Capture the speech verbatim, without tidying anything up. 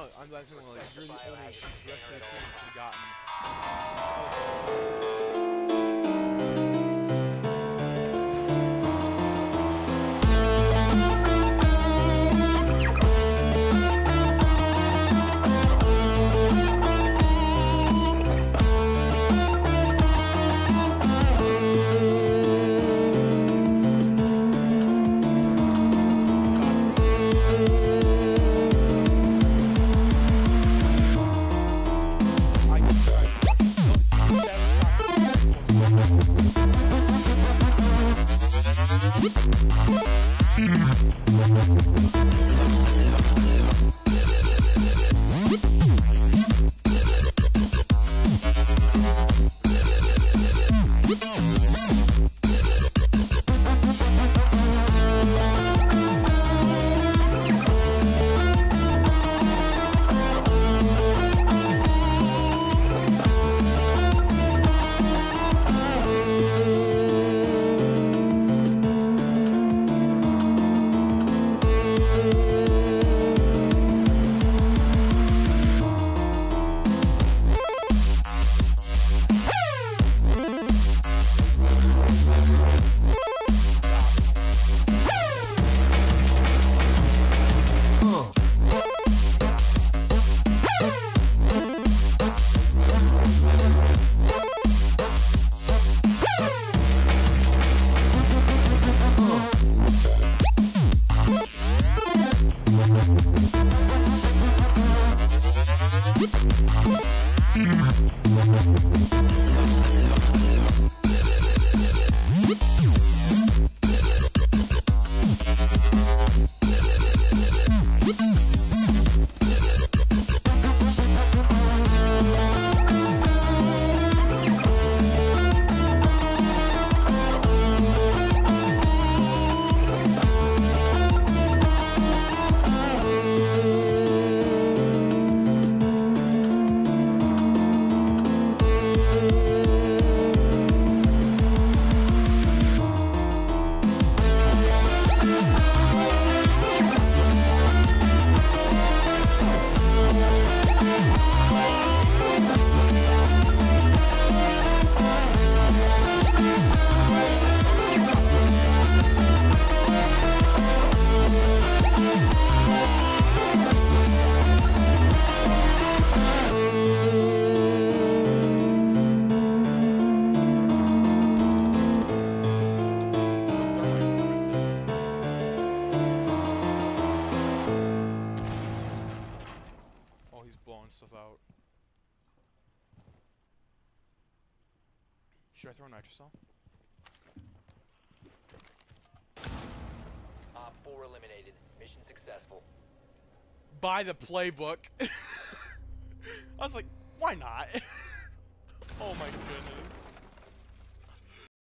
No, I'm not saying like you're the only excuse the rest of the teams have gotten. Stuff out. Should I throw nitrocell? Op four eliminated. Mission successful. Buy the playbook. I was like, why not? Oh my goodness.